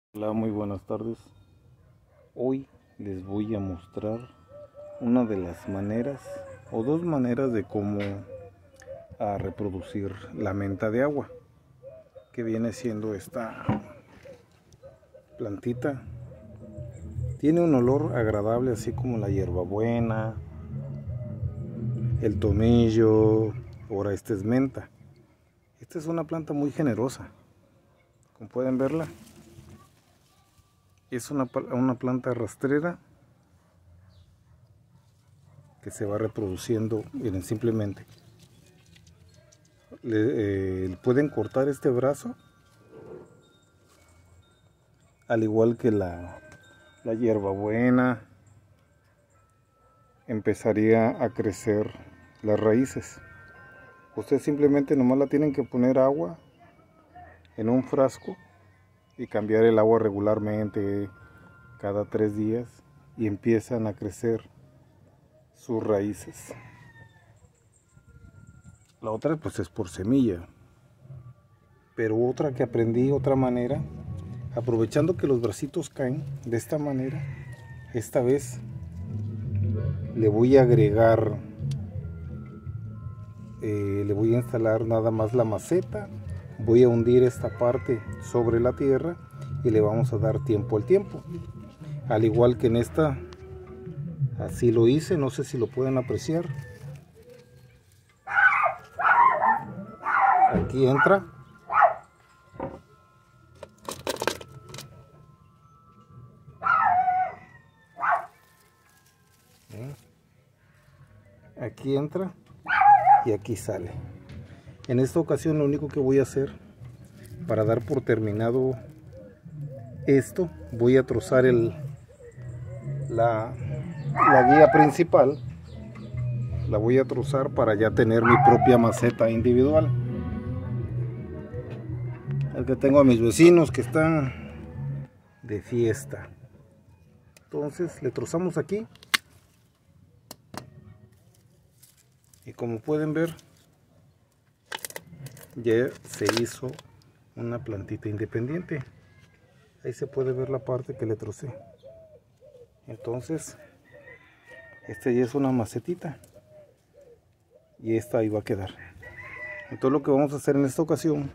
Hola, muy buenas tardes. Hoy les voy a mostrar una de las maneras o dos maneras de cómo reproducir la menta de agua, que viene siendo esta plantita. Tiene un olor agradable, así como la hierbabuena, el tomillo. Ahora esta es menta. Esta es una planta muy generosa, como pueden verla. Es una planta rastrera que se va reproduciendo. Miren, simplemente pueden cortar este brazo, al igual que la hierbabuena. Empezaría a crecer las raíces. Ustedes simplemente nomás la tienen que poner agua en un frasco y cambiar el agua regularmente cada 3 días, y empiezan a crecer sus raíces. La otra pues es por semilla, pero otra que aprendí, otra manera, aprovechando que los bracitos caen de esta manera, esta vez le voy a agregar, le voy a instalar nada más la maceta. Voy a hundir esta parte sobre la tierra y le vamos a dar tiempo al tiempo, al igual que en esta. Así lo hice, no sé si lo pueden apreciar. Aquí entra. Aquí entra y aquí sale. En esta ocasión lo único que voy a hacer para dar por terminado esto, voy a trozar la guía principal. La voy a trozar para ya tener mi propia maceta individual. El que tengo a mis vecinos que están de fiesta. Entonces le trozamos aquí. Y como pueden ver, ya se hizo una plantita independiente. Ahí se puede ver la parte que le trocé. Entonces esta ya es una macetita y esta ahí va a quedar. Entonces lo que vamos a hacer en esta ocasión,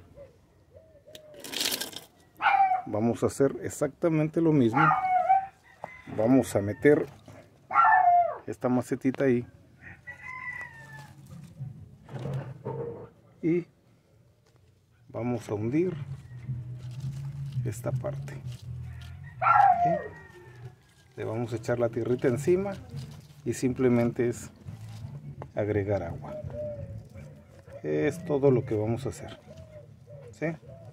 vamos a hacer exactamente lo mismo. Vamos a meter esta macetita ahí y vamos a hundir esta parte. Le vamos a echar la tierrita encima y simplemente es agregar agua. Es todo lo que vamos a hacer. ¿Sí?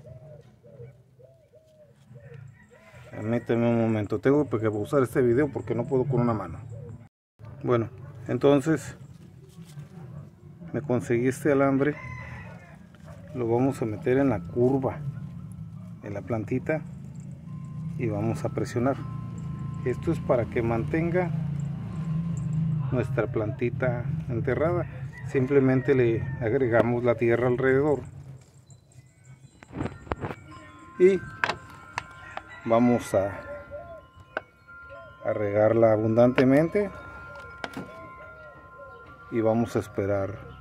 Permítanme un momento, tengo que pausar este video porque no puedo con una mano. Bueno, entonces me conseguí este alambre. Lo vamos a meter en la curva de la plantita y vamos a presionar. Esto es para que mantenga nuestra plantita enterrada. Simplemente le agregamos la tierra alrededor y vamos a regarla abundantemente y vamos a esperar.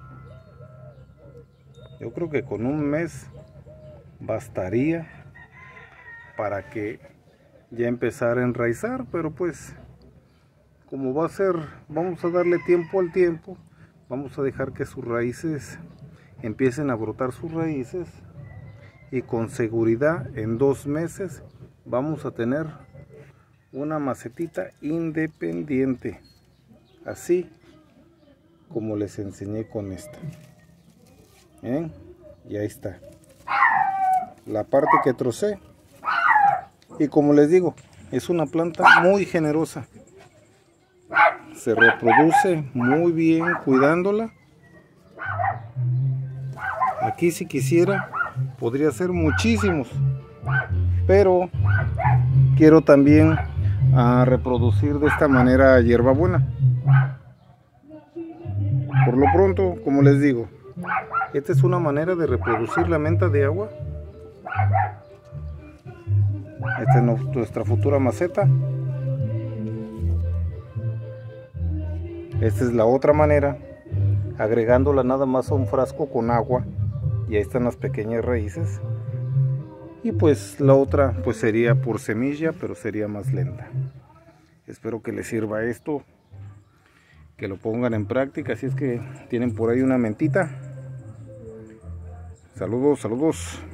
Yo creo que con un mes bastaría para que ya empezara a enraizar, pero pues como va a ser, vamos a darle tiempo al tiempo. Vamos a dejar que sus raíces empiecen a brotar sus raíces, y con seguridad en 2 meses vamos a tener una macetita independiente, así como les enseñé con esta. ¿Ven? Y ahí está la parte que trocé. Y como les digo, es una planta muy generosa. Se reproduce muy bien cuidándola. Aquí, si quisiera, podría ser muchísimos, pero quiero también reproducir de esta manera hierbabuena. Por lo pronto, como les digo, esta es una manera de reproducir la menta de agua. Esta es nuestra futura maceta. Esta es la otra manera, agregándola nada más a un frasco con agua, y ahí están las pequeñas raíces. Y pues la otra pues sería por semilla, pero sería más lenta. Espero que les sirva esto, que lo pongan en práctica. Si es que tienen por ahí una mentita. Saludos, saludos.